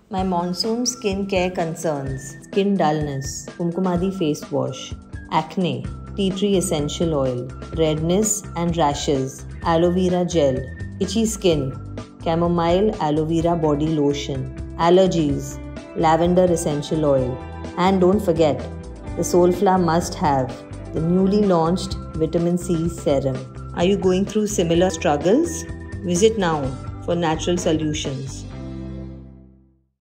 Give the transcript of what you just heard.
My monsoon skin care concerns: skin dullness, 𝕊𝕙𝕦 face wash, acne, tea tree essential oil, redness and rashes, aloe vera gel, itchy skin, chamomile aloe vera body lotion, allergies, lavender essential oil, and don't forget the Soulflower must-have, the newly launched vitamin C serum. Are you going through similar struggles? Visit now for natural solutions.